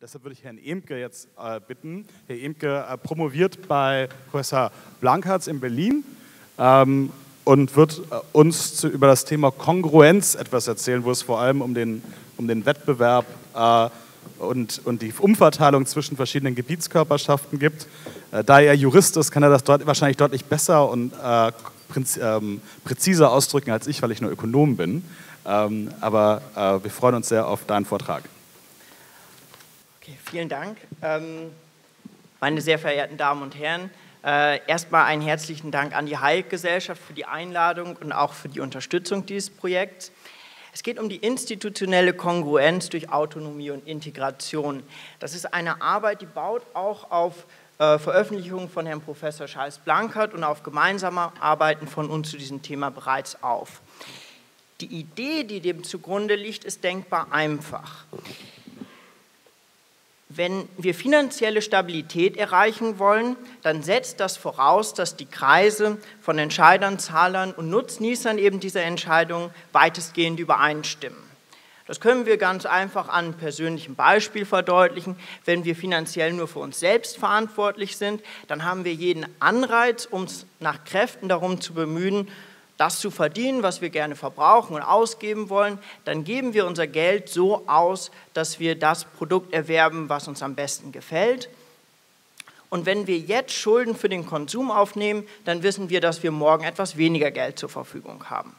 Deshalb würde ich Herrn Emke jetzt bitten. Herr Emke promoviert bei Professor Blankhartz in Berlin und wird uns über das Thema Kongruenz etwas erzählen, wo es vor allem um den Wettbewerb und die Umverteilung zwischen verschiedenen Gebietskörperschaften gibt. Da er Jurist ist, kann er das wahrscheinlich deutlich besser und präziser ausdrücken als ich, weil ich nur Ökonom bin. Aber wir freuen uns sehr auf deinen Vortrag. Okay, vielen Dank. Meine sehr verehrten Damen und Herren, erstmal einen herzlichen Dank an die Hayek-Gesellschaft für die Einladung und auch für die Unterstützung dieses Projekts. Es geht um die institutionelle Kongruenz durch Autonomie und Integration. Das ist eine Arbeit, die baut auch auf Veröffentlichungen von Herrn Professor Charles Blankhardt und auf gemeinsame Arbeiten von uns zu diesem Thema bereits auf. Die Idee, die dem zugrunde liegt, ist denkbar einfach. Wenn wir finanzielle Stabilität erreichen wollen, dann setzt das voraus, dass die Kreise von Entscheidern, Zahlern und Nutznießern eben dieser Entscheidungen weitestgehend übereinstimmen. Das können wir ganz einfach an einem persönlichen Beispiel verdeutlichen. Wenn wir finanziell nur für uns selbst verantwortlich sind, dann haben wir jeden Anreiz, uns nach Kräften darum zu bemühen, das zu verdienen, was wir gerne verbrauchen und ausgeben wollen. Dann geben wir unser Geld so aus, dass wir das Produkt erwerben, was uns am besten gefällt. Und wenn wir jetzt Schulden für den Konsum aufnehmen, dann wissen wir, dass wir morgen etwas weniger Geld zur Verfügung haben.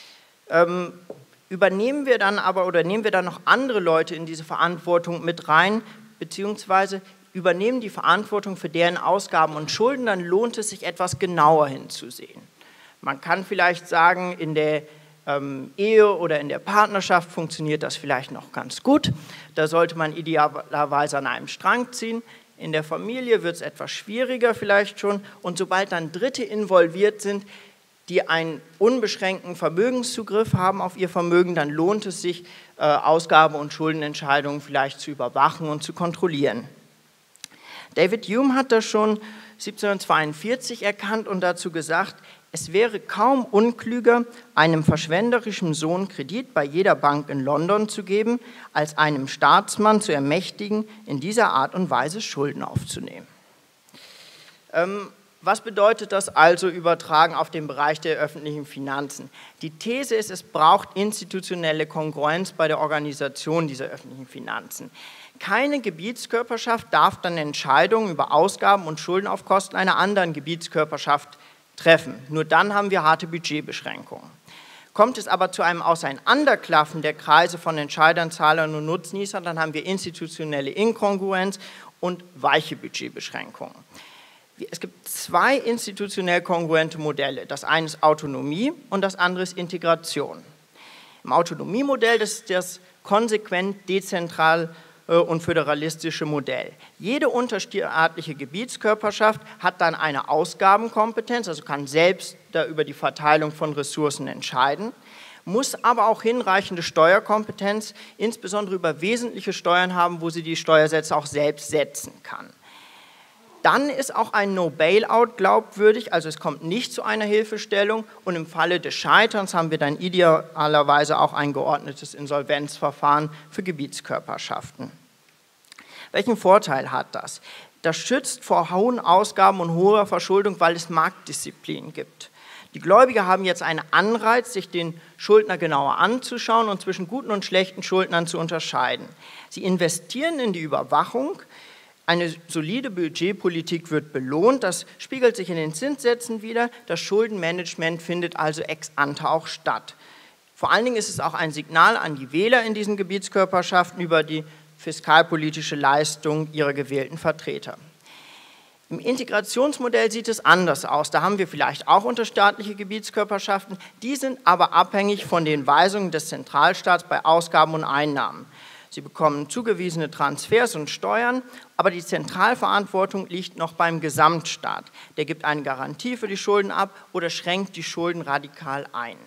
Nehmen wir dann noch andere Leute in diese Verantwortung mit rein, beziehungsweise übernehmen die Verantwortung für deren Ausgaben und Schulden, dann lohnt es sich, etwas genauer hinzusehen. Man kann vielleicht sagen, in der Ehe oder in der Partnerschaft funktioniert das vielleicht noch ganz gut. Da sollte man idealerweise an einem Strang ziehen. In der Familie wird es etwas schwieriger vielleicht schon. Und sobald dann Dritte involviert sind, die einen unbeschränkten Vermögenszugriff haben auf ihr Vermögen, dann lohnt es sich, Ausgabe- und Schuldenentscheidungen vielleicht zu überwachen und zu kontrollieren. David Hume hat das schon 1742 erkannt und dazu gesagt, es wäre kaum unklüger, einem verschwenderischen Sohn Kredit bei jeder Bank in London zu geben, als einem Staatsmann zu ermächtigen, in dieser Art und Weise Schulden aufzunehmen. Was bedeutet das also übertragen auf den Bereich der öffentlichen Finanzen? Die These ist, es braucht institutionelle Kongruenz bei der Organisation dieser öffentlichen Finanzen. Keine Gebietskörperschaft darf dann Entscheidungen über Ausgaben und Schulden auf Kosten einer anderen Gebietskörperschaft treffen. Nur dann haben wir harte Budgetbeschränkungen. Kommt es aber zu einem Auseinanderklaffen der Kreise von Entscheidern, Zahlern und Nutznießern, dann haben wir institutionelle Inkongruenz und weiche Budgetbeschränkungen. Es gibt zwei institutionell kongruente Modelle. Das eine ist Autonomie und das andere ist Integration. Im Autonomiemodell, das ist das konsequent dezentral und föderalistische Modell. Jede unterstaatliche Gebietskörperschaft hat dann eine Ausgabenkompetenz, also kann selbst über die Verteilung von Ressourcen entscheiden, muss aber auch hinreichende Steuerkompetenz, insbesondere über wesentliche Steuern haben, wo sie die Steuersätze auch selbst setzen kann. Dann ist auch ein No-Bailout glaubwürdig, also es kommt nicht zu einer Hilfestellung und im Falle des Scheiterns haben wir dann idealerweise auch ein geordnetes Insolvenzverfahren für Gebietskörperschaften. Welchen Vorteil hat das? Das schützt vor hohen Ausgaben und hoher Verschuldung, weil es Marktdisziplin gibt. Die Gläubiger haben jetzt einen Anreiz, sich den Schuldner genauer anzuschauen und zwischen guten und schlechten Schuldnern zu unterscheiden. Sie investieren in die Überwachung. Eine solide Budgetpolitik wird belohnt, das spiegelt sich in den Zinssätzen wider, das Schuldenmanagement findet also ex ante auch statt. Vor allen Dingen ist es auch ein Signal an die Wähler in diesen Gebietskörperschaften über die fiskalpolitische Leistung ihrer gewählten Vertreter. Im Integrationsmodell sieht es anders aus, da haben wir vielleicht auch unterstaatliche Gebietskörperschaften, die sind aber abhängig von den Weisungen des Zentralstaats bei Ausgaben und Einnahmen. Sie bekommen zugewiesene Transfers und Steuern, aber die Zentralverantwortung liegt noch beim Gesamtstaat. Der gibt eine Garantie für die Schulden ab oder schränkt die Schulden radikal ein.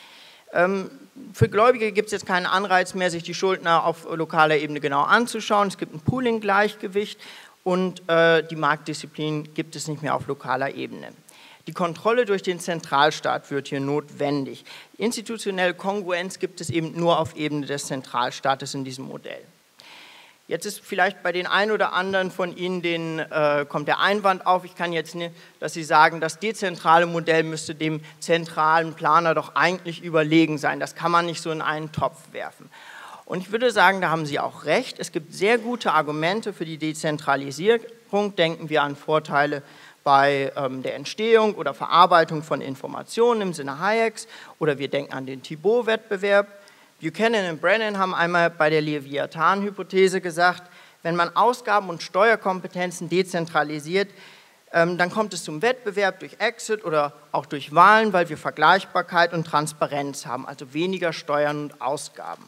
Für Gläubige gibt es jetzt keinen Anreiz mehr, sich die Schuldner auf lokaler Ebene genau anzuschauen. Es gibt ein Pooling-Gleichgewicht und die Marktdisziplin gibt es nicht mehr auf lokaler Ebene. Die Kontrolle durch den Zentralstaat wird hier notwendig. Institutionelle Kongruenz gibt es eben nur auf Ebene des Zentralstaates in diesem Modell. Jetzt ist vielleicht bei den einen oder anderen von Ihnen kommt der Einwand auf, ich kann jetzt nicht, dass Sie sagen, das dezentrale Modell müsste dem zentralen Planer doch eigentlich überlegen sein. Das kann man nicht so in einen Topf werfen. Und ich würde sagen, da haben Sie auch recht. Es gibt sehr gute Argumente für die Dezentralisierung. Denken wir an Vorteile bei der Entstehung oder Verarbeitung von Informationen im Sinne Hayeks, oder wir denken an den Thibault-Wettbewerb. Buchanan und Brennan haben einmal bei der Leviathan-Hypothese gesagt, wenn man Ausgaben- und Steuerkompetenzen dezentralisiert, dann kommt es zum Wettbewerb durch Exit oder auch durch Wahlen, weil wir Vergleichbarkeit und Transparenz haben, also weniger Steuern und Ausgaben.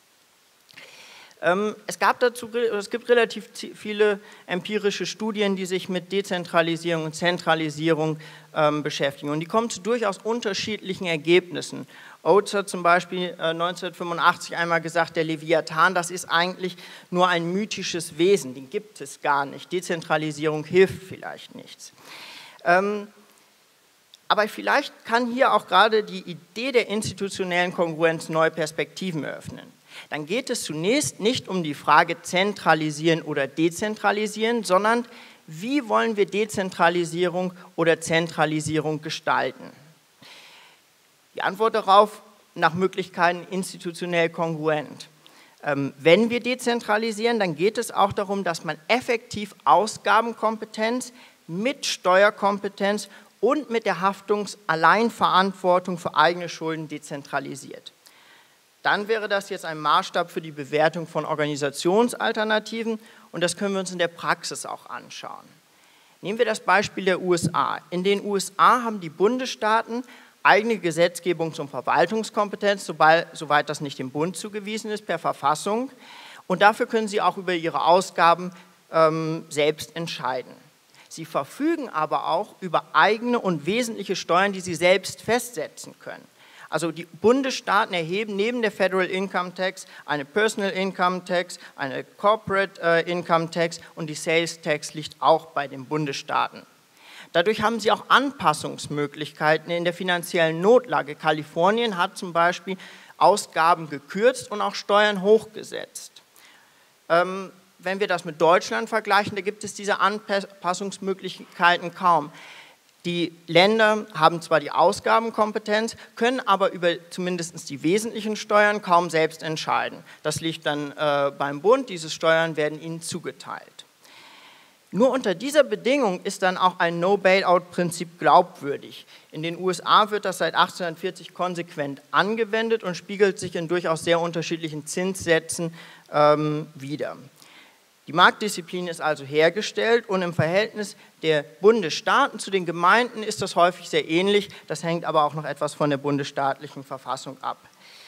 Es gibt relativ viele empirische Studien, die sich mit Dezentralisierung und Zentralisierung beschäftigen, und die kommen zu durchaus unterschiedlichen Ergebnissen. Oates hat zum Beispiel 1985 einmal gesagt, der Leviathan, das ist eigentlich nur ein mythisches Wesen, den gibt es gar nicht. Dezentralisierung hilft vielleicht nichts. Aber vielleicht kann hier auch gerade die Idee der institutionellen Kongruenz neue Perspektiven eröffnen. Dann geht es zunächst nicht um die Frage zentralisieren oder dezentralisieren, sondern wie wollen wir Dezentralisierung oder Zentralisierung gestalten? Die Antwort darauf: nach Möglichkeiten institutionell kongruent. Wenn wir dezentralisieren, dann geht es auch darum, dass man effektiv Ausgabenkompetenz mit Steuerkompetenz und mit der Haftungsalleinverantwortung für eigene Schulden dezentralisiert. Dann wäre das jetzt ein Maßstab für die Bewertung von Organisationsalternativen, und das können wir uns in der Praxis auch anschauen. Nehmen wir das Beispiel der USA. In den USA haben die Bundesstaaten eigene Gesetzgebung zum Verwaltungskompetenz, soweit das nicht dem Bund zugewiesen ist, per Verfassung, und dafür können sie auch über ihre Ausgaben selbst entscheiden. Sie verfügen aber auch über eigene und wesentliche Steuern, die sie selbst festsetzen können. Also die Bundesstaaten erheben neben der Federal Income Tax eine Personal Income Tax, eine Corporate Income Tax, und die Sales Tax liegt auch bei den Bundesstaaten. Dadurch haben sie auch Anpassungsmöglichkeiten in der finanziellen Notlage. Kalifornien hat zum Beispiel Ausgaben gekürzt und auch Steuern hochgesetzt. Wenn wir das mit Deutschland vergleichen, da gibt es diese Anpassungsmöglichkeiten kaum. Die Länder haben zwar die Ausgabenkompetenz, können aber über zumindest die wesentlichen Steuern kaum selbst entscheiden. Das liegt dann beim Bund, diese Steuern werden ihnen zugeteilt. Nur unter dieser Bedingung ist dann auch ein No-Bailout-Prinzip glaubwürdig. In den USA wird das seit 1840 konsequent angewendet und spiegelt sich in durchaus sehr unterschiedlichen Zinssätzen wider. Die Marktdisziplin ist also hergestellt, und im Verhältnis der Bundesstaaten zu den Gemeinden ist das häufig sehr ähnlich. Das hängt aber auch noch etwas von der bundesstaatlichen Verfassung ab.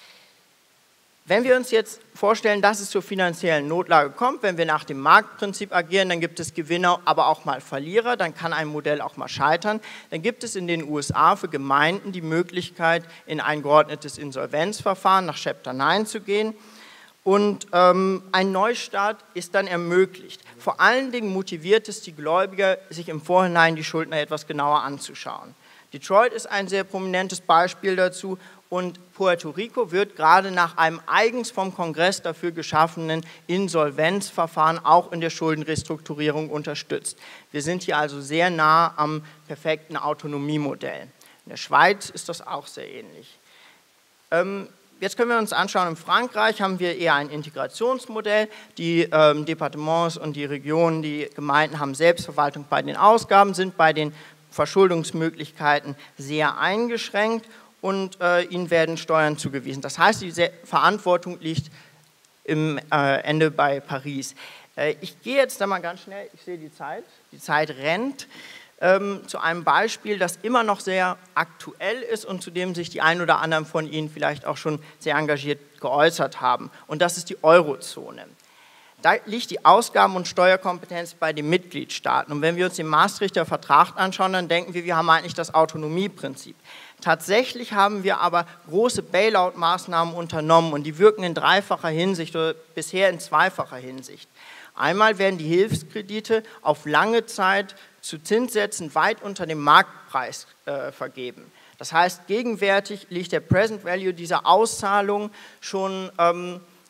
Wenn wir uns jetzt vorstellen, dass es zur finanziellen Notlage kommt, wenn wir nach dem Marktprinzip agieren, dann gibt es Gewinner, aber auch mal Verlierer, dann kann ein Modell auch mal scheitern. Dann gibt es in den USA für Gemeinden die Möglichkeit, in ein geordnetes Insolvenzverfahren nach Chapter 9 zu gehen. Und ein Neustart ist dann ermöglicht. Vor allen Dingen motiviert es die Gläubiger, sich im Vorhinein die Schuldner etwas genauer anzuschauen. Detroit ist ein sehr prominentes Beispiel dazu, und Puerto Rico wird gerade nach einem eigens vom Kongress dafür geschaffenen Insolvenzverfahren auch in der Schuldenrestrukturierung unterstützt. Wir sind hier also sehr nah am perfekten Autonomiemodell. In der Schweiz ist das auch sehr ähnlich. Jetzt können wir uns anschauen, in Frankreich haben wir eher ein Integrationsmodell. Die Departements und die Regionen, die Gemeinden haben Selbstverwaltung bei den Ausgaben, sind bei den Verschuldungsmöglichkeiten sehr eingeschränkt, und ihnen werden Steuern zugewiesen. Das heißt, die Verantwortung liegt im Ende bei Paris. Ich gehe jetzt da mal ganz schnell, ich sehe die Zeit rennt, zu einem Beispiel, das immer noch sehr aktuell ist und zu dem sich die einen oder anderen von Ihnen vielleicht auch schon sehr engagiert geäußert haben. Und das ist die Eurozone. Da liegt die Ausgaben- und Steuerkompetenz bei den Mitgliedstaaten. Und wenn wir uns den Maastrichter Vertrag anschauen, dann denken wir haben eigentlich das Autonomieprinzip. Tatsächlich haben wir aber große Bailout-Maßnahmen unternommen, und die wirken in dreifacher Hinsicht oder bisher in zweifacher Hinsicht. Einmal werden die Hilfskredite auf lange Zeit zu Zinssätzen weit unter dem Marktpreis vergeben. Das heißt, gegenwärtig liegt der Present Value dieser Auszahlung schon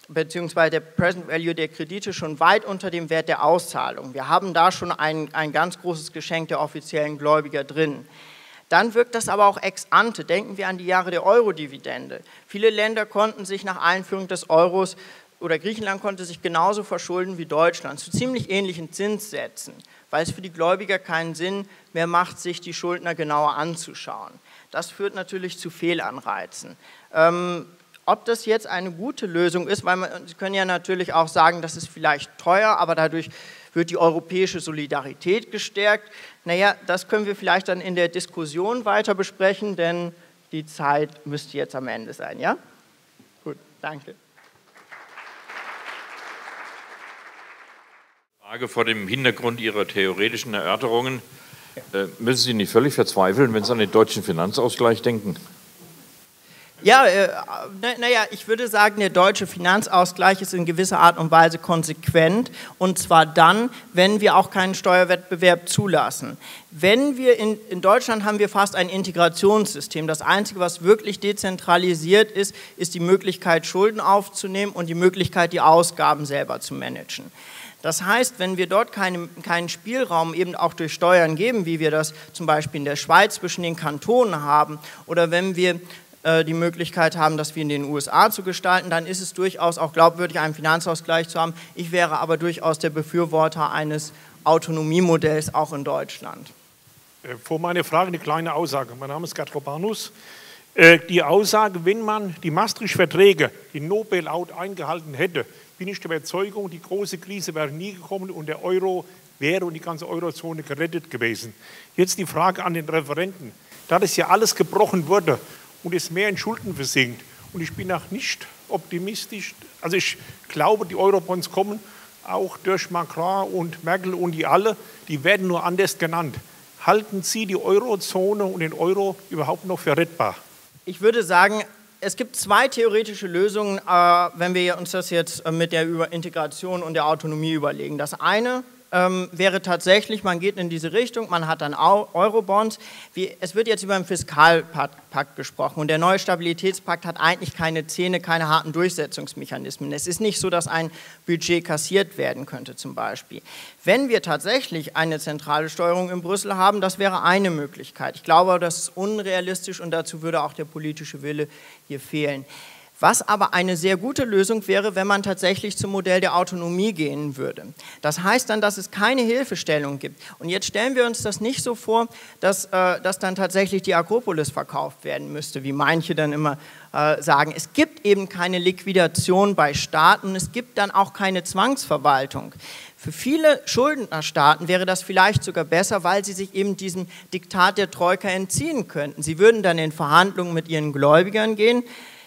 beziehungsweise der Present Value der Kredite schon weit unter dem Wert der Auszahlung. Wir haben da schon ein ganz großes Geschenk der offiziellen Gläubiger drin. Dann wirkt das aber auch ex ante. Denken wir an die Jahre der Euro-Dividende. Viele Länder konnten sich nach Einführung des Euros, oder Griechenland konnte sich genauso verschulden wie Deutschland, zu ziemlich ähnlichen Zinssätzen, weil es für die Gläubiger keinen Sinn mehr macht, sich die Schuldner genauer anzuschauen. Das führt natürlich zu Fehlanreizen. Ob das jetzt eine gute Lösung ist, weil Sie können ja natürlich auch sagen, das ist vielleicht teuer, aber dadurch wird die europäische Solidarität gestärkt. Naja, das können wir vielleicht dann in der Diskussion weiter besprechen, denn die Zeit müsste jetzt am Ende sein, ja? Gut, danke. Frage vor dem Hintergrund Ihrer theoretischen Erörterungen. Müssen Sie nicht völlig verzweifeln, wenn Sie an den deutschen Finanzausgleich denken? Ja, naja, ich würde sagen, der deutsche Finanzausgleich ist in gewisser Art und Weise konsequent, und zwar dann, wenn wir auch keinen Steuerwettbewerb zulassen. Wenn wir in Deutschland haben wir fast ein Integrationssystem. Das Einzige, was wirklich dezentralisiert ist, ist die Möglichkeit, Schulden aufzunehmen und die Möglichkeit, die Ausgaben selber zu managen. Das heißt, wenn wir dort keinen Spielraum eben auch durch Steuern geben, wie wir das zum Beispiel in der Schweiz zwischen den Kantonen haben, oder wenn wir die Möglichkeit haben, das wie in den USA zu gestalten, dann ist es durchaus auch glaubwürdig, einen Finanzausgleich zu haben. Ich wäre aber durchaus der Befürworter eines Autonomiemodells auch in Deutschland. Vor meiner Frage eine kleine Aussage. Mein Name ist Gerd Robanus. Die Aussage, wenn man die Maastricht-Verträge, den No-Bailout eingehalten hätte, bin ich der Überzeugung, die große Krise wäre nie gekommen und der Euro wäre und die ganze Eurozone gerettet gewesen. Jetzt die Frage an den Referenten. Da das ja alles gebrochen wurde und es mehr in Schulden versinkt, und ich bin auch nicht optimistisch, also ich glaube, die Eurobonds kommen auch durch Macron und Merkel und die alle, die werden nur anders genannt. Halten Sie die Eurozone und den Euro überhaupt noch für rettbar? Ich würde sagen, es gibt zwei theoretische Lösungen, wenn wir uns das jetzt mit der Integration und der Autonomie überlegen. Das eine wäre tatsächlich, man geht in diese Richtung, man hat dann Eurobonds. Es wird jetzt über einen Fiskalpakt gesprochen und der neue Stabilitätspakt hat eigentlich keine Zähne, keine harten Durchsetzungsmechanismen. Es ist nicht so, dass ein Budget kassiert werden könnte zum Beispiel. Wenn wir tatsächlich eine zentrale Steuerung in Brüssel haben, das wäre eine Möglichkeit. Ich glaube, das ist unrealistisch und dazu würde auch der politische Wille hier fehlen. Was aber eine sehr gute Lösung wäre, wenn man tatsächlich zum Modell der Autonomie gehen würde. Das heißt dann, dass es keine Hilfestellung gibt. Und jetzt stellen wir uns das nicht so vor, dass dann tatsächlich die Akropolis verkauft werden müsste, wie manche dann immer sagen. Es gibt eben keine Liquidation bei Staaten, es gibt dann auch keine Zwangsverwaltung. Für viele Schuldnerstaaten wäre das vielleicht sogar besser, weil sie sich eben diesem Diktat der Troika entziehen könnten. Sie würden dann in Verhandlungen mit ihren Gläubigern gehen.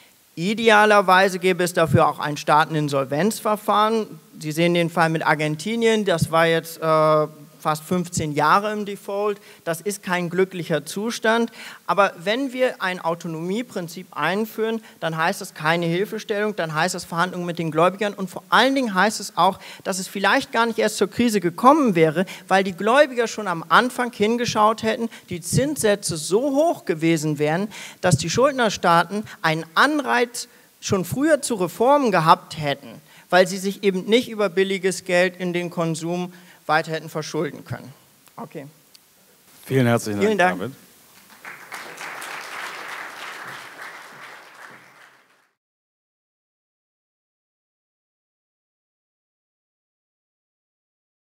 Idealerweise gäbe es dafür auch ein Staateninsolvenzverfahren. Sie sehen den Fall mit Argentinien, das war jetzt fast 15 Jahre im Default. Das ist kein glücklicher Zustand. Aber wenn wir ein Autonomieprinzip einführen, dann heißt das keine Hilfestellung, dann heißt das Verhandlungen mit den Gläubigern und vor allen Dingen heißt es auch, dass es vielleicht gar nicht erst zur Krise gekommen wäre, weil die Gläubiger schon am Anfang hingeschaut hätten, die Zinssätze so hoch gewesen wären, dass die Schuldnerstaaten einen Anreiz schon früher zu Reformen gehabt hätten, weil sie sich eben nicht über billiges Geld in den Konsum weiter hätten verschulden können. Okay. Vielen herzlichen Dank, Vielen Dank. David.